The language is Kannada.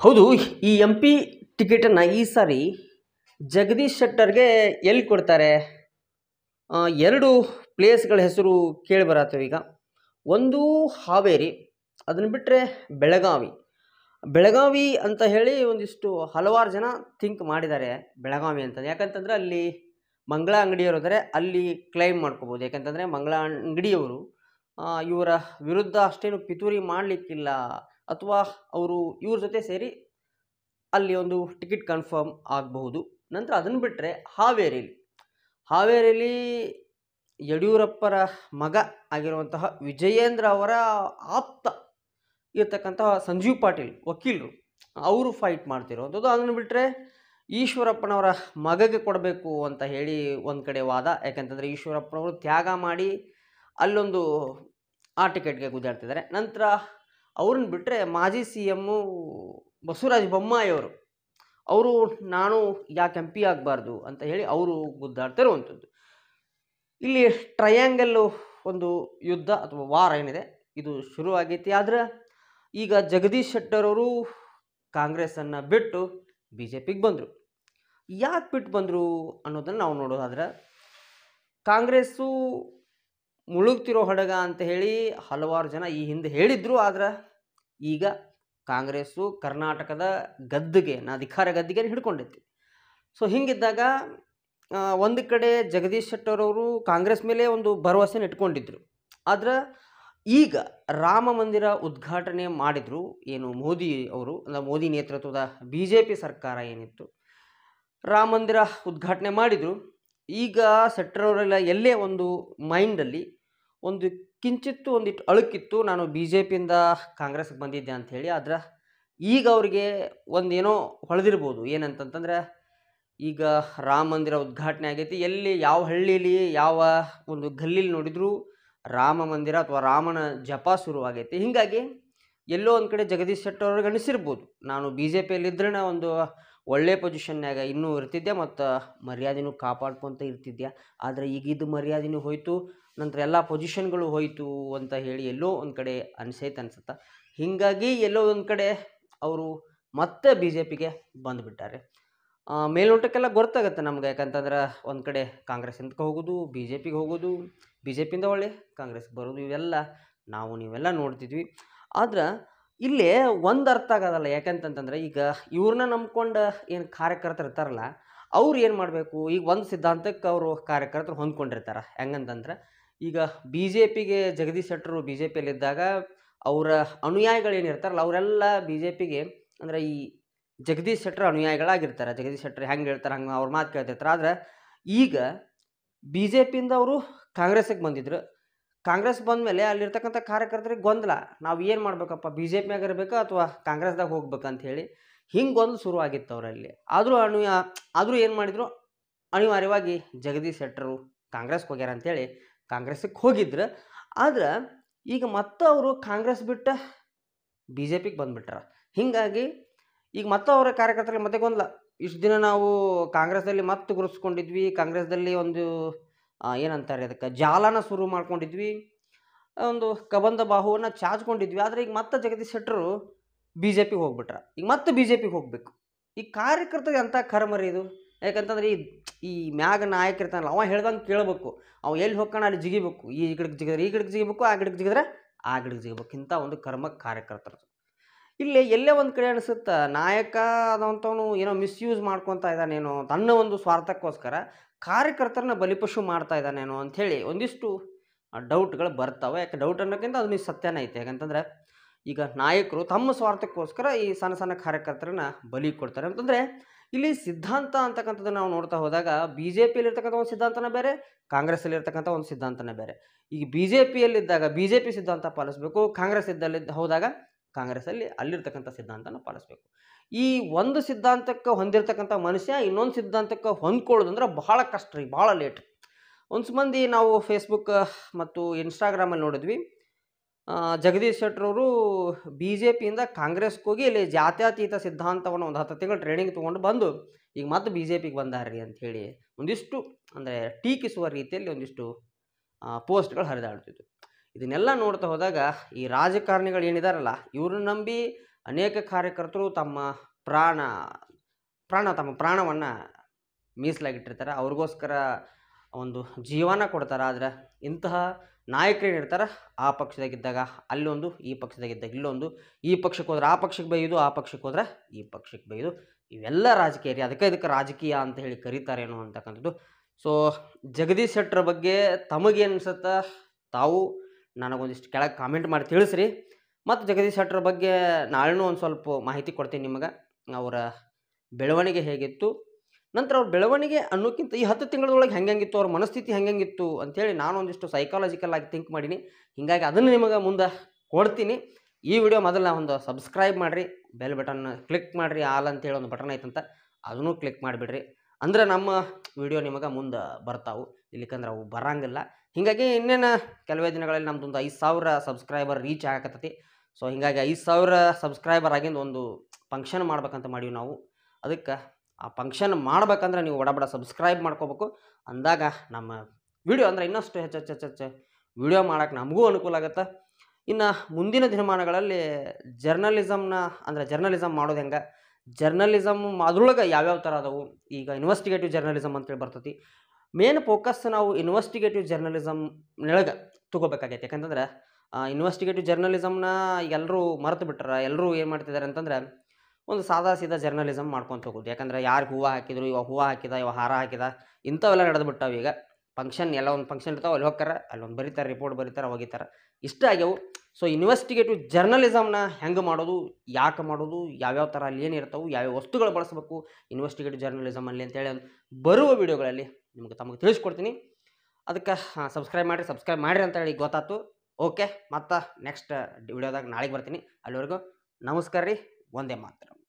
ಹೌದು. ಈ ಎಂ ಪಿ ಟಿಕೆಟನ್ನು ಈ ಸಾರಿ ಜಗದೀಶ್ ಶೆಟ್ಟರ್ಗೆ ಎಲ್ಲಿ ಕೊಡ್ತಾರೆ? ಎರಡು ಪ್ಲೇಸ್ಗಳ ಹೆಸರು ಕೇಳಿ ಬರತ್ತವೆ ಈಗ. ಒಂದು ಹಾವೇರಿ, ಅದನ್ನು ಬಿಟ್ಟರೆ ಬೆಳಗಾವಿ. ಬೆಳಗಾವಿ ಅಂತ ಹೇಳಿ ಒಂದಿಷ್ಟು ಹಲವಾರು ಜನ ಥಿಂಕ್ ಮಾಡಿದ್ದಾರೆ ಬೆಳಗಾವಿ ಅಂತ. ಯಾಕಂತಂದರೆ ಅಲ್ಲಿ ಮಂಗಳ ಅಂಗಡಿಯವರು ಇದ್ದಾರೆ, ಅಲ್ಲಿ ಕ್ಲೈಮ್ ಮಾಡ್ಕೋಬೋದು. ಯಾಕಂತಂದರೆ ಮಂಗಳ ಅಂಗಡಿಯವರು ಇವರ ವಿರುದ್ಧ ಅಷ್ಟೇನು ಪಿತೂರಿ ಮಾಡಲಿಕ್ಕಿಲ್ಲ, ಅಥವಾ ಅವರು ಇವ್ರ ಜೊತೆ ಸೇರಿ ಅಲ್ಲಿ ಒಂದು ಟಿಕೆಟ್ ಕನ್ಫರ್ಮ್ ಆಗಬಹುದು. ನಂತರ ಅದನ್ನು ಬಿಟ್ಟರೆ ಹಾವೇರಿಯಲ್ಲಿ ಯಡಿಯೂರಪ್ಪರ ಮಗ ಆಗಿರುವಂತಹ ವಿಜಯೇಂದ್ರ ಅವರ ಆಪ್ತ ಇರ್ತಕ್ಕಂತಹ ಸಂಜೀವ್ ಪಾಟೀಲ್ ವಕೀಲರು, ಅವರು ಫೈಟ್ ಮಾಡ್ತಿರೋವಂಥದ್ದು. ಅದನ್ನು ಬಿಟ್ಟರೆ ಈಶ್ವರಪ್ಪನವರ ಮಗಗೆ ಕೊಡಬೇಕು ಅಂತ ಹೇಳಿ ಒಂದು ಕಡೆ ವಾದ. ಯಾಕಂತಂದರೆ ಈಶ್ವರಪ್ಪನವರು ತ್ಯಾಗ ಮಾಡಿ ಅಲ್ಲೊಂದು ಆ ಟಿಕೆಟ್ಗೆ ಗುದ್ದಾಡ್ತಿದ್ದಾರೆ. ನಂತರ ಅವ್ರನ್ನ ಬಿಟ್ಟರೆ ಮಾಜಿ ಸಿ ಎಮ್ಮು ಬಸವರಾಜ ಬೊಮ್ಮಾಯಿ ಅವರು ನಾನು ಯಾಕೆ ಎಂ ಪಿ ಆಗಬಾರ್ದು ಅಂತ ಹೇಳಿ ಅವರು ಗುದ್ದಾಡ್ತಿರುವಂಥದ್ದು. ಇಲ್ಲಿ ಟ್ರಯಾಂಗಲ್ಲು ಒಂದು ಯುದ್ಧ ಅಥವಾ ವಾರ ಏನಿದೆ ಇದು ಶುರುವಾಗೈತಿ. ಆದರೆ ಈಗ ಜಗದೀಶ್ ಶೆಟ್ಟರ್ ಅವರು ಕಾಂಗ್ರೆಸ್ಸನ್ನು ಬಿಟ್ಟು ಬಿ ಜೆ ಪಿಗೆ ಬಂದರು. ಯಾಕೆ ಬಿಟ್ಟು ಬಂದರು ಅನ್ನೋದನ್ನು ನಾವು ನೋಡೋದಾದ್ರೆ, ಕಾಂಗ್ರೆಸ್ಸು ಮುಳುಗ್ತಿರೋ ಹಡಗ ಅಂತ ಹೇಳಿ ಹಲವಾರು ಜನ ಈ ಹಿಂದೆ ಹೇಳಿದ್ರು. ಆದರೆ ಈಗ ಕಾಂಗ್ರೆಸ್ಸು ಕರ್ನಾಟಕದ ಅಧಿಕಾರ ಗದ್ದಿಗೆ ಹಿಡ್ಕೊಂಡೈತಿ. ಸೊ ಹಿಂಗಿದ್ದಾಗ ಒಂದು ಕಡೆ ಜಗದೀಶ್ ಶೆಟ್ಟರ್ ಅವರು ಕಾಂಗ್ರೆಸ್ ಮೇಲೆ ಒಂದು ಭರವಸೆನ ಇಟ್ಕೊಂಡಿದ್ರು. ಆದರೆ ಈಗ ರಾಮ ಮಂದಿರ ಉದ್ಘಾಟನೆ ಮಾಡಿದರು ಏನು ಮೋದಿ ಅವರು, ಮೋದಿ ನೇತೃತ್ವದ ಬಿ ಜೆ ಪಿ ಸರ್ಕಾರ ಏನಿತ್ತು, ರಾಮ ಮಂದಿರ ಉದ್ಘಾಟನೆ ಮಾಡಿದರು. ಈಗ ಶೆಟ್ಟರ್ ಅವರೆಲ್ಲ ಎಲ್ಲೇ ಒಂದು ಮೈಂಡಲ್ಲಿ ಒಂದು ಕಿಂಚಿತ್ತು ಒಂದಿಟ್ಟು ಅಳುಕಿತ್ತು, ನಾನು ಬಿ ಜೆ ಪಿಯಿಂದ ಕಾಂಗ್ರೆಸ್ಗೆ ಬಂದಿದ್ದೆ ಅಂಥೇಳಿ. ಆದರೆ ಈಗ ಅವರಿಗೆ ಒಂದೇನೋ ಹೊಳೆದಿರ್ಬೋದು. ಏನಂತಂತಂದರೆ, ಈಗ ರಾಮ ಮಂದಿರ ಉದ್ಘಾಟನೆ ಆಗೈತಿ, ಎಲ್ಲಿ ಯಾವ ಹಳ್ಳಿಲಿ ಯಾವ ಒಂದು ಗಲ್ಲಿಲಿ ನೋಡಿದರೂ ರಾಮ ಮಂದಿರ ಅಥವಾ ರಾಮನ ಜಪ ಶುರುವಾಗೈತಿ. ಹೀಗಾಗಿ ಎಲ್ಲೋ ಒಂದು ಕಡೆ ಜಗದೀಶ್ ಶೆಟ್ಟರ್ ಅವ್ರಿಗೆ ಅನಿಸಿರ್ಬೋದು, ನಾನು ಬಿ ಜೆ ಪಿಯಲ್ಲಿದ್ದರೆ ಒಂದು ಒಳ್ಳೆ ಪೊಸಿಷನ್ನಾಗ ಇನ್ನೂ ಇರ್ತಿದ್ದೆ ಮತ್ತು ಮರ್ಯಾದೆನೂ ಕಾಪಾಡ್ಕೊತ ಇರ್ತಿದ್ದೆ. ಆದರೆ ಈಗಿದ್ದು ಮರ್ಯಾದೆನೂ ಹೋಯಿತು, ನಂತರ ಎಲ್ಲ ಪೊಸಿಷನ್ಗಳು ಹೋಯಿತು ಅಂತ ಹೇಳಿ ಎಲ್ಲೋ ಒಂದು ಕಡೆ ಅನಿಸುತ್ತೆ. ಹೀಗಾಗಿ ಎಲ್ಲೋ ಒಂದು ಕಡೆ ಅವರು ಮತ್ತೆ ಬಿ ಜೆ ಪಿಗೆ ಬಂದುಬಿಟ್ಟಾರೆ. ಮೇಲ್ನೋಟಕ್ಕೆಲ್ಲ ಗೊತ್ತಾಗುತ್ತೆ ನಮ್ಗೆ. ಯಾಕಂತಂದ್ರೆ ಒಂದು ಕಡೆ ಕಾಂಗ್ರೆಸ್ಸಿಂದ ಹೋಗೋದು, ಬಿ ಜೆ ಪಿಗೆ ಹೋಗೋದು, ಬಿ ಜೆ ಪಿಯಿಂದ ಒಳ್ಳೆ ಕಾಂಗ್ರೆಸ್ಗೆ ಬರೋದು, ಇವೆಲ್ಲ ನೀವೆಲ್ಲ ನೋಡ್ತಿದ್ವಿ. ಆದ್ರೆ ಇಲ್ಲೇ ಒಂದು ಅರ್ಥ ಆಗೋದಲ್ಲ. ಯಾಕಂತಂತಂದ್ರೆ ಈಗ ಇವ್ರನ್ನ ನಂಬ್ಕೊಂಡು ಏನು ಕಾರ್ಯಕರ್ತರು ಇರ್ತಾರಲ್ಲ, ಅವ್ರು ಏನು ಮಾಡಬೇಕು, ಈಗ ಒಂದು ಸಿದ್ಧಾಂತಕ್ಕೆ ಅವರು ಕಾರ್ಯಕರ್ತರು ಹೊಂದ್ಕೊಂಡಿರ್ತಾರೆ. ಹೆಂಗಂತಂದ್ರೆ, ಈಗ ಬಿ ಜೆ ಪಿಗೆ ಜಗದೀಶ್ ಶೆಟ್ಟರು ಬಿ ಜೆ ಪಿಯಲ್ಲಿದ್ದಾಗ ಅವರ ಅನುಯಾಯಿಗಳು ಏನಿರ್ತಾರಲ್ಲ ಅವರೆಲ್ಲ ಬಿ ಜೆ ಪಿಗೆ ಅಂದರೆ ಈ ಜಗದೀಶ್ ಶೆಟ್ಟರ್ ಅನುಯಾಯಿಗಳಾಗಿರ್ತಾರೆ. ಜಗದೀಶ್ ಶೆಟ್ಟರ್ ಹೆಂಗೆ ಹೇಳ್ತಾರೆ ಹಂಗೆ ಅವ್ರ ಮಾತು ಕೇಳ್ತಿರ್ತಾರೆ. ಆದರೆ ಈಗ ಬಿ ಜೆ ಪಿಯಿಂದ ಅವರು ಕಾಂಗ್ರೆಸ್ಸಿಗೆ ಬಂದಿದ್ರು. ಕಾಂಗ್ರೆಸ್ ಬಂದಮೇಲೆ ಅಲ್ಲಿರ್ತಕ್ಕಂಥ ಕಾರ್ಯಕರ್ತರಿಗೆ ಗೊಂದಲ, ನಾವು ಏನು ಮಾಡಬೇಕಪ್ಪ, ಬಿ ಜೆ ಪಿಯಾಗ ಇರಬೇಕಾ ಅಥವಾ ಕಾಂಗ್ರೆಸ್ದಾಗ ಹೋಗ್ಬೇಕಂತ ಹೇಳಿ ಹಿಂಗೆ ಗೊಂದಲ ಶುರುವಾಗಿತ್ತು ಅವರಲ್ಲಿ. ಆದರೂ ಏನು ಮಾಡಿದರು, ಅನಿವಾರ್ಯವಾಗಿ ಜಗದೀಶ್ ಶೆಟ್ಟರು ಕಾಂಗ್ರೆಸ್ಗೆ ಹೋಗ್ಯಾರ ಅಂಥೇಳಿ ಕಾಂಗ್ರೆಸ್ಸಿಗೆ ಹೋಗಿದ್ರು. ಆದ್ರೆ ಈಗ ಮತ್ತೆ ಅವರು ಕಾಂಗ್ರೆಸ್ ಬಿಟ್ಟು ಬಿ ಜೆ ಪಿಗೆ ಬಂದುಬಿಟ್ರ. ಹೀಗಾಗಿ ಈಗ ಮತ್ತೆ ಅವರ ಕಾರ್ಯಕರ್ತರಿಗೆ ಮತ್ತೆ ಗೊಂದಲ. ಇಷ್ಟು ದಿನ ನಾವು ಕಾಂಗ್ರೆಸ್ದಲ್ಲಿ ಮತ್ತೆ ಗುರುಸ್ಕೊಂಡಿದ್ವಿ, ಕಾಂಗ್ರೆಸ್ದಲ್ಲಿ ಒಂದು ಏನಂತಾರೆ ಅದಕ್ಕೆ ಜಾಲನ ಶುರು ಮಾಡ್ಕೊಂಡಿದ್ವಿ, ಒಂದು ಕಬಂಧ ಬಾಹುವನ್ನು ಚಾಚ್ಕೊಂಡಿದ್ವಿ. ಆದರೆ ಈಗ ಮತ್ತೆ ಜಗದೀಶ್ ಶೆಟ್ಟರು ಬಿ ಜೆ ಪಿಗೆ ಹೋಗ್ಬಿಟ್ರ. ಈಗ ಮತ್ತೆ ಬಿ ಜೆ ಪಿಗೆ ಹೋಗ್ಬೇಕು. ಈ ಕಾರ್ಯಕರ್ತರಿಗೆ ಅಂಥ ಕರ್ಮರಿ ಇದು. ಯಾಕಂತಂದ್ರೆ ಈ ಮ್ಯಾಗ ನಾಯಕ ಇರ್ತಾನಲ್ಲ, ಅವ ಹೇಳ್ದಂಗೆ ಕೇಳಬೇಕು. ಅವ ಎಲ್ಲಿ ಹೋಗ್ಕಣ ಅಲ್ಲಿ ಜಿಗಿಬೇಕು. ಈ ಗಿಡಕ್ಕೆ ಜಿಗಿದ್ರೆ ಈ ಗಿಡಕ್ಕೆ ಜಿಗಿಬೇಕು, ಆ ಗಿಡಕ್ಕೆ ಜಿಗಿದ್ರೆ ಆ ಗಿಡಕ್ಕೆ ಜಿಗಿಬೇಕು. ಇಂಥ ಒಂದು ಕರ್ಮ ಕಾರ್ಯಕರ್ತರದು. ಇಲ್ಲಿ ಎಲ್ಲೇ ಒಂದು ಕಡೆ ಅನಿಸುತ್ತೆ, ನಾಯಕ ಆದಂಥವನು ಏನೋ ಮಿಸ್ಯೂಸ್ ಮಾಡ್ಕೊತಾ ಇದ್ದಾನೇನೋ, ತನ್ನ ಒಂದು ಸ್ವಾರ್ಥಕ್ಕೋಸ್ಕರ ಕಾರ್ಯಕರ್ತರನ್ನ ಬಲಿಪಶು ಮಾಡ್ತಾ ಇದ್ದಾನೇನೋ ಅಂಥೇಳಿ ಒಂದಿಷ್ಟು ಡೌಟ್ಗಳು ಬರ್ತಾವೆ. ಯಾಕೆ ಡೌಟ್ ಅನ್ನೋಕ್ಕಿಂತ ಅದು ಸತ್ಯನೇ ಐತೆ. ಯಾಕಂತಂದರೆ ಈಗ ನಾಯಕರು ತಮ್ಮ ಸ್ವಾರ್ಥಕ್ಕೋಸ್ಕರ ಈ ಸಣ್ಣ ಸಣ್ಣ ಕಾರ್ಯಕರ್ತರನ್ನ ಬಲಿ ಕೊಡ್ತಾರೆ. ಅಂತಂದರೆ ಇಲ್ಲಿ ಸಿದ್ಧಾಂತ ಅಂತಕ್ಕಂಥದ್ದು ನಾವು ನೋಡ್ತಾ ಹೋದಾಗ ಬಿ ಜೆ ಪಿಯಲ್ಲಿರ್ತಕ್ಕಂಥ ಒಂದು ಸಿದ್ಧಾಂತನ ಬೇರೆ, ಕಾಂಗ್ರೆಸ್ಸಲ್ಲಿರ್ತಕ್ಕಂಥ ಒಂದು ಸಿದ್ಧಾಂತನ ಬೇರೆ. ಈಗ ಬಿ ಜೆ ಪಿಯಲ್ಲಿದ್ದಾಗ ಬಿ ಜೆ ಪಿ ಸಿದ್ಧಾಂತ ಪಾಲಿಸಬೇಕು, ಕಾಂಗ್ರೆಸ್ ಹೋದಾಗ ಕಾಂಗ್ರೆಸ್ಸಲ್ಲಿ ಅಲ್ಲಿರ್ತಕ್ಕಂಥ ಸಿದ್ಧಾಂತನ ಪಾಲಿಸಬೇಕು. ಈ ಒಂದು ಸಿದ್ಧಾಂತಕ್ಕೆ ಹೊಂದಿರತಕ್ಕಂಥ ಮನುಷ್ಯ ಇನ್ನೊಂದು ಸಿದ್ಧಾಂತಕ್ಕೆ ಹೊಂದ್ಕೊಳ್ಳೋದಂದ್ರೆ ಬಹಳ ಕಷ್ಟ ರೀ, ಭಾಳ ಲೇಟ್. ಒಂದು ಮಂದಿ ನಾವು ಫೇಸ್ಬುಕ್ ಮತ್ತು ಇನ್ಸ್ಟಾಗ್ರಾಮಲ್ಲಿ ನೋಡಿದ್ವಿ, ಜಗದೀಶ್ ಶೆಟ್ಟರ್ ಅವರು ಬಿ ಜೆ ಪಿಯಿಂದ ಕಾಂಗ್ರೆಸ್ಗೆ ಹೋಗಿ ಇಲ್ಲಿ ಜಾತ್ಯತೀತ ಸಿದ್ಧಾಂತವನ್ನು ಒಂದು 10 ತಿಂಗಳು ಟ್ರೈನಿಂಗ್ ತೊಗೊಂಡು ಬಂದು ಈಗ ಮತ್ತೆ ಬಿ ಜೆ ಪಿಗೆ ಬಂದಾರ್ರಿ ಅಂಥೇಳಿ ಒಂದಿಷ್ಟು ಅಂದರೆ ಟೀಕಿಸುವ ರೀತಿಯಲ್ಲಿ ಒಂದಿಷ್ಟು ಪೋಸ್ಟ್ಗಳು ಹರಿದಾಡ್ತಿದ್ವು. ಇದನ್ನೆಲ್ಲ ನೋಡ್ತಾ ಹೋದಾಗ ಈ ರಾಜಕಾರಣಿಗಳು ಏನಿದಾರಲ್ಲ, ಇವ್ರನ್ನ ನಂಬಿ ಅನೇಕ ಕಾರ್ಯಕರ್ತರು ತಮ್ಮ ಪ್ರಾಣ ತಮ್ಮ ಪ್ರಾಣವನ್ನು ಮೀಸಲಾಗಿಟ್ಟಿರ್ತಾರೆ, ಅವ್ರಿಗೋಸ್ಕರ ಒಂದು ಜೀವನ ಕೊಡ್ತಾರೆ. ಆದರೆ ಇಂತಹ ನಾಯಕರು ಏನಿರ್ತಾರೆ ಆ ಪಕ್ಷದಾಗಿದ್ದಾಗ ಅಲ್ಲೊಂದು, ಈ ಪಕ್ಷದಾಗಿದ್ದಾಗ ಇಲ್ಲೊಂದು, ಈ ಪಕ್ಷಕ್ಕೆ ಹೋದ್ರೆ ಆ ಪಕ್ಷಕ್ಕೆ ಬೈಯೋದು, ಆ ಪಕ್ಷಕ್ಕೆ ಹೋದ್ರೆ ಈ ಪಕ್ಷಕ್ಕೆ ಬೈಯೋದು, ಇವೆಲ್ಲ ರಾಜಕೀಯ ರೀ. ಇದಕ್ಕೆ ರಾಜಕೀಯ ಅಂತ ಹೇಳಿ ಕರೀತಾರೇನೋ ಅಂತಕ್ಕಂಥದ್ದು. ಸೊ ಜಗದೀಶ್ ಶೆಟ್ಟರ್ ಬಗ್ಗೆ ತಮಗೇನು ಅನ್ಸುತ್ತೆ ತಾವು ನನಗೊಂದಿಷ್ಟು ಕೆಳಗೆ ಕಾಮೆಂಟ್ ಮಾಡಿ ತಿಳಿಸ್ರಿ. ಮತ್ತು ಜಗದೀಶ್ ಶೆಟ್ಟರ್ ಬಗ್ಗೆ ನಾಳೆನೂ ಒಂದು ಸ್ವಲ್ಪ ಮಾಹಿತಿ ಕೊಡ್ತೀನಿ ನಿಮಗೆ, ಅವರ ಬೆಳವಣಿಗೆ ಹೇಗಿತ್ತು, ನಂತರ ಅವ್ರ ಬೆಳವಣಿಗೆ ಅನ್ನೋಕ್ಕಿಂತ ಈ 10 ತಿಂಗಳೊಳಗೆ ಹೆಂಗಿತ್ತು, ಅವ್ರ ಮನಸ್ಥಿತಿ ಹೆಂಗಿತ್ತು ಅಂಥೇಳಿ ನಾನು ಒಂದಿಷ್ಟು ಸೈಕಾಲಜಿಕಲ್ ಆಗಿ ಥಿಂಕ್ ಮಾಡೀನಿ. ಹೀಗಾಗಿ ಅದನ್ನು ನಿಮಗೆ ಮುಂದೆ ಕೊಡ್ತೀನಿ. ಈ ವಿಡಿಯೋ ಮೊದಲು ಒಂದು ಸಬ್ಸ್ಕ್ರೈಬ್ ಮಾಡಿರಿ, ಬೆಲ್ ಬಟನ್ ಕ್ಲಿಕ್ ಮಾಡಿರಿ, ಆಲ್ ಅಂತೇಳಿ ಒಂದು ಬಟನ್ ಐತಂತ ಅದನ್ನು ಕ್ಲಿಕ್ ಮಾಡಿಬಿಡ್ರಿ. ಅಂದರೆ ನಮ್ಮ ವಿಡಿಯೋ ನಿಮಗೆ ಮುಂದೆ ಬರ್ತಾವೆ, ಇಲ್ಲಿಕಂದ್ರೆ ಅವು ಬರಂಗಿಲ್ಲ. ಹೀಗಾಗಿ ಇನ್ನೇನು ಕೆಲವೇ ದಿನಗಳಲ್ಲಿ ನಮ್ಮದೊಂದು 5,000 ಸಬ್ಸ್ಕ್ರೈಬರ್ ರೀಚ್ ಆಗಕತ್ತೈತಿ. ಸೊ ಹೀಗಾಗಿ 5,000 ಸಬ್ಸ್ಕ್ರೈಬರ್ ಆಗಿಂದ ಒಂದು ಫಂಕ್ಷನ್ ಮಾಡ್ಬೇಕಂತ ಮಾಡೀವಿ ನಾವು. ಅದಕ್ಕೆ ಆ ಫಂಕ್ಷನ್ ಮಾಡ್ಬೇಕಂದ್ರೆ ನೀವು ಬಡ ಸಬ್ಸ್ಕ್ರೈಬ್ ಮಾಡ್ಕೋಬೇಕು. ಅಂದಾಗ ನಮ್ಮ ವಿಡಿಯೋ ಅಂದರೆ ಇನ್ನಷ್ಟು ಹೆಚ್ಚು ವಿಡಿಯೋ ಮಾಡೋಕ್ಕೆ ನಮಗೂ ಅನುಕೂಲ ಆಗುತ್ತೆ. ಇನ್ನು ಮುಂದಿನ ದಿನಮಾನಗಳಲ್ಲಿ ಜರ್ನಲಿಸಮ್ ಮಾಡೋದು ಹೆಂಗೆ, ಜರ್ನಲಿಸಮ್ ಅದ್ರೊಳಗೆ ಯಾವ್ಯಾವ ಥರ ಅದಾವು, ಈಗ ಇನ್ವೆಸ್ಟಿಗೇಟಿವ್ ಜರ್ನಲಿಸಮ್ ಅಂತೇಳಿ ಬರ್ತೈತಿ. ಮೇನ್ ಫೋಕಸ್ ನಾವು ಇನ್ವೆಸ್ಟಿಗೇಟಿವ್ ಜರ್ನಲಿಸಮ್ನೊಳಗೆ ತೊಗೋಬೇಕಾಗೈತೆ. ಯಾಕಂತಂದ್ರೆ ಇನ್ವೆಸ್ಟಿಗೇಟಿವ್ ಜರ್ನಲಿಸಮ್ನ ಎಲ್ಲರೂ ಮರೆತು ಬಿಟ್ಟಾರೆ. ಎಲ್ಲರೂ ಏನು ಮಾಡ್ತಿದ್ದಾರೆ ಅಂತಂದ್ರೆ ಒಂದು ಸಾದಾ ಸೀದಾ ಜರ್ನಲಿಸಮ್ ಮಾಡ್ಕೊತ ಹೋಗೋದು. ಯಾಕಂದ್ರೆ ಯಾರು ಹೂವು ಹಾಕಿದ್ರು, ಇವಾಗ ಹೂವು ಹಾಕಿದ, ಇವಾಗ ಹಾರ ಹಾಕಿದ, ಇಂಥವೆಲ್ಲ ನಡೆದು ಬಿಟ್ಟಾವೆ. ಈಗ ಎಲ್ಲ ಒಂದು ಫಂಕ್ಷನ್ ಇರ್ತಾವೆ, ಅಲ್ಲಿ ಹೋಗ್ತಾರೆ, ಅಲ್ಲೊಂದು ಬರೀತಾರೆ, ರಿಪೋರ್ಟ್ ಬರೀತಾರೆ, ಹೋಗಿತಾರೆ, ಇಷ್ಟ ಆಗ್ಯಾವು. ಸೊ ಇನ್ವೆಸ್ಟಿಗೇಟಿವ್ ಜರ್ನಲಿಸಮ್ನ ಹೆಂಗೆ ಮಾಡೋದು, ಯಾಕೆ ಮಾಡೋದು, ಯಾವ್ಯಾವ ಥರ ಅಲ್ಲಿ ಏನಿರ್ತಾವೆ, ಯಾವ್ಯಾವ ವಸ್ತುಗಳು ಬಳಸಬೇಕು ಇನ್ವೆಸ್ಟಿಗೇಟಿವ್ ಜರ್ನಲಿಸಮಲ್ಲಿ ಅಂತೇಳಿ ಬರುವ ವಿಡಿಯೋಗಳಲ್ಲಿ ತಮಗೆ ತಿಳಿಸ್ಕೊಡ್ತೀನಿ. ಅದಕ್ಕೆ ಸಬ್ಸ್ಕ್ರೈಬ್ ಮಾಡಿರಿ ಅಂತ ಹೇಳಿ ಗೊತ್ತಾಯ್ತು. ಓಕೆ, ಮತ್ತು ನೆಕ್ಸ್ಟ್ ವಿಡಿಯೋದಾಗ ನಾಳೆಗೆ ಬರ್ತೀನಿ. ಅಲ್ಲಿವರೆಗೂ ನಮಸ್ಕಾರ ರೀ. ಒಂದೇ ಮಾತ್ರ.